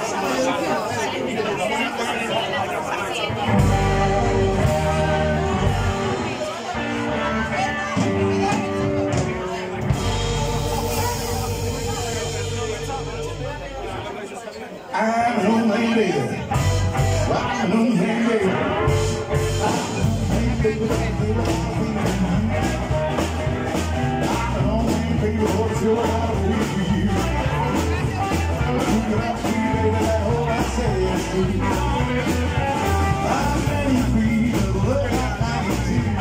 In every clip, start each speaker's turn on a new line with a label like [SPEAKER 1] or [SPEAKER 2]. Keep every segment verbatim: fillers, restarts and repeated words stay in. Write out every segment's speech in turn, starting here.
[SPEAKER 1] I'm home, baby. I'm home, baby. I'm baby, I'm home, baby. What's your life for you? You got me, baby. That whole I say is true. I'm ready for you to look like ninety-two.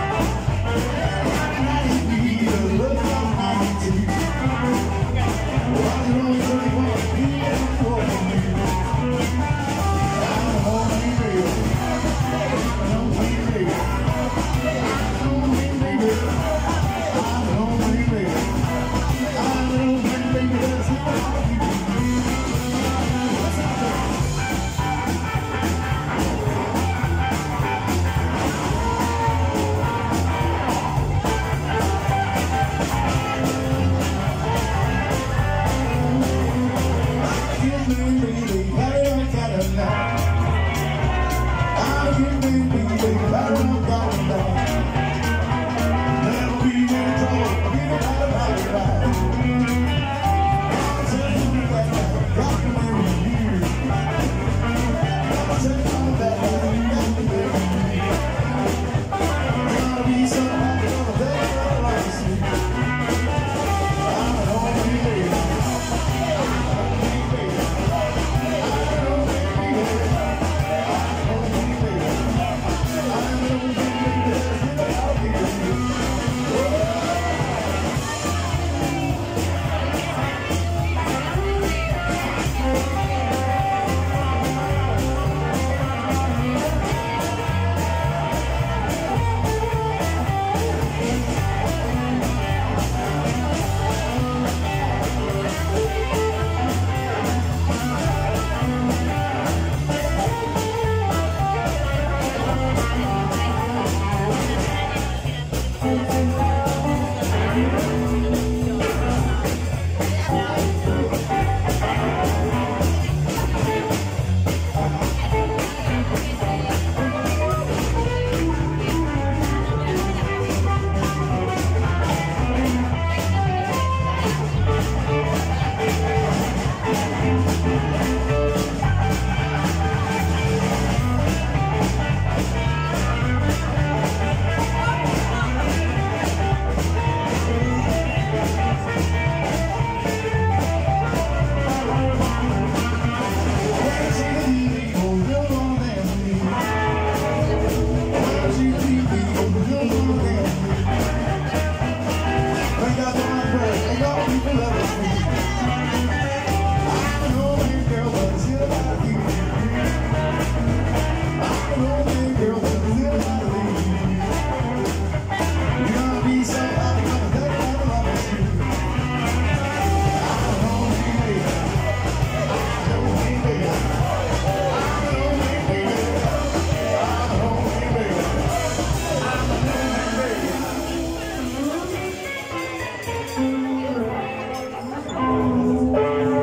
[SPEAKER 1] I'm ready for you to look like ninety-two. What's wrong with you?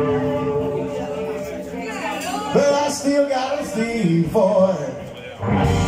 [SPEAKER 1] But I still got a thing for it.